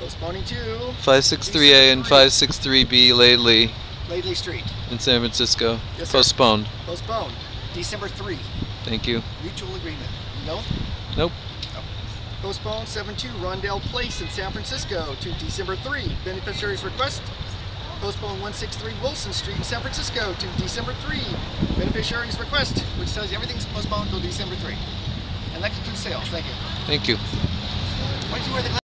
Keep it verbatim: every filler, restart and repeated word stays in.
Postponing to five sixty-three A and five sixty-three B Lately Lately Street. in San Francisco. Yes, sir. Postponed. Postponed. December third. Thank you. Mutual agreement. No? Nope. No. Postponed seven two Rondell Place in San Francisco to December third. Beneficiary's request. Postpone one sixty-three Wilson Street in San Francisco to December third. Beneficiary's request, which tells you everything's postponed until December third. And that concludes sales. Thank you. Thank you. Why did you wear the